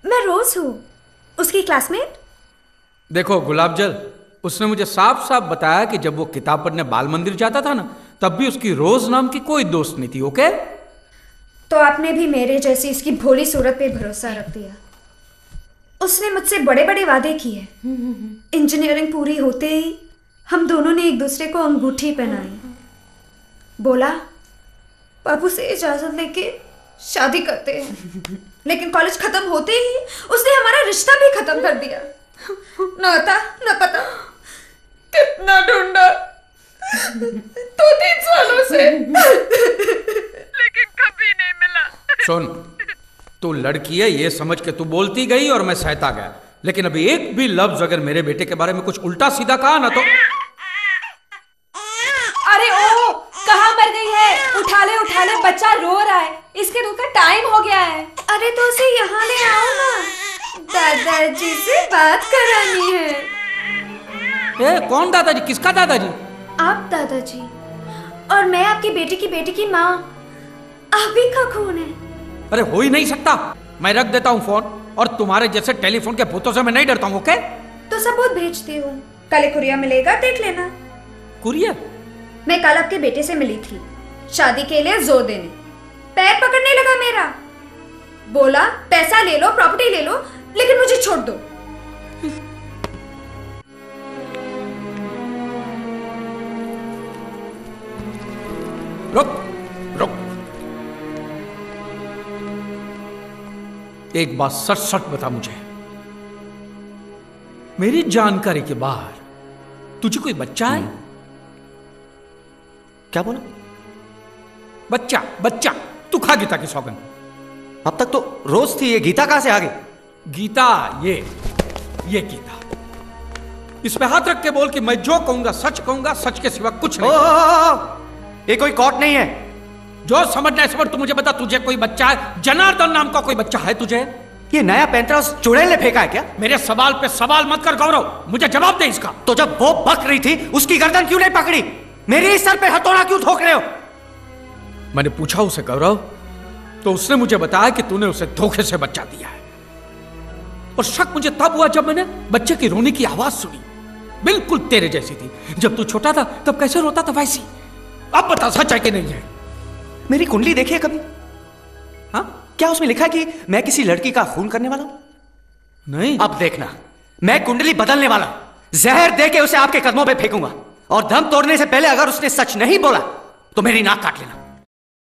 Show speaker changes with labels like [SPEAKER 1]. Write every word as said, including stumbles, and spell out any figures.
[SPEAKER 1] मैं रोज हूँ उसकी क्लासमेट।
[SPEAKER 2] देखो गुलाब जल, उसने मुझे साफ साफ बताया कि जब वो किताब पढ़ने बाल मंदिर जाता था ना, तब भी उसकी रोज नाम की कोई दोस्त नहीं थी। ओके,
[SPEAKER 1] तो आपने भी मेरे जैसी इसकी भोली सूरत पे भरोसा रख दिया। उसने मुझसे बड़े बड़े वादे किए। इंजीनियरिंग पूरी होते ही हम दोनों ने एक दूसरे को अंगूठी पहनाई। बोला बाबू से इजाजत लेके शादी करते हैं। लेकिन कॉलेज खत्म होते ही उसने हमारा रिश्ता भी खत्म कर दिया। न था न पता, कितना ढूंढा दो तीन सालों से, लेकिन कभी नहीं मिला।
[SPEAKER 2] सुन, तू लड़की है ये समझ के तू बोलती गई और मैं सहता गया, लेकिन अभी एक भी लफ्ज अगर मेरे बेटे के बारे में कुछ उल्टा सीधा कहा ना तो।
[SPEAKER 1] अरे ओ, कहाँ मर गई है? उठा ले उठा ले, बच्चा रो रहा है, इसके दूध का टाइम हो गया है। अरे तो उसे यहाँ ले आओ ना, दादाजी से बात करानी है।
[SPEAKER 2] ए, कौन दादाजी? किसका दादाजी?
[SPEAKER 1] आप दादाजी, और मैं आपकी बेटी की बेटी की माँ। आप ही का खून है।
[SPEAKER 2] अरे हो ही नहीं सकता। मैं रख देता हूँ फोन, और तुम्हारे जैसे टेलीफोन के भूतों से मैं नहीं डरता हूँ। ओके,
[SPEAKER 1] तो सबूत भेजती हूँ, कल कुरिया मिलेगा, देख लेना।
[SPEAKER 2] कुरिया?
[SPEAKER 1] मैं कल आपके बेटे से मिली थी शादी के लिए जोर देने। पैर पकड़ने लगा मेरा, बोला पैसा ले लो, प्रॉपर्टी ले लो, लेकिन मुझे छोड़ दो।
[SPEAKER 2] रुक रुक, एक बात सच सच बता मुझे, मेरी जानकारी के बाहर तुझे कोई बच्चा है?
[SPEAKER 3] क्या बोला?
[SPEAKER 2] बच्चा बच्चा? तू खा गीता की सौगंध।
[SPEAKER 3] अब तक तो रोज थी, ये गीता कहां से आ गई?
[SPEAKER 2] गीता, ये ये गीता। इस पे हाथ रख के बोल कि मैं जो कहूंगा सच कहूंगा, सच के सिवा कुछ नहीं।
[SPEAKER 3] ओ, ओ, ओ, ये कोई कोर्ट नहीं है।
[SPEAKER 2] जो समझना है समझ। तू मुझे बता, तुझे कोई बच्चा है? जनार्दन नाम का कोई बच्चा है तुझे?
[SPEAKER 3] ये नया पैंतरा उस चुड़ैल ने फेंका है क्या?
[SPEAKER 2] मेरे सवाल पे सवाल मत कर गौरव, मुझे जवाब दे इसका।
[SPEAKER 3] तो जब वो बक रही थी उसकी गर्दन क्यों नहीं पकड़ी? मेरे सर पे हथौड़ा क्यों ठोक रहे हो?
[SPEAKER 2] मैंने पूछा उसे गौरव, तो उसने मुझे बताया कि तूने उसे धोखे से बच्चा दिया है। और शक मुझे तब हुआ जब मैंने बच्चे की रोने की आवाज सुनी, बिल्कुल तेरे जैसी थी। जब तू छोटा था तब कैसे रोता था वैसी। अब बता सच है कि नहीं है?
[SPEAKER 3] मेरी कुंडली देखी है कभी? हाँ, क्या उसमें लिखा है कि मैं किसी लड़की का खून करने वाला हूं?
[SPEAKER 2] नहीं।
[SPEAKER 3] अब देखना, मैं कुंडली बदलने वाला हूं। जहर दे के उसे आपके कदमों पे फेंकूंगा, और दम तोड़ने से पहले अगर उसने सच नहीं बोला तो मेरी नाक काट लेना।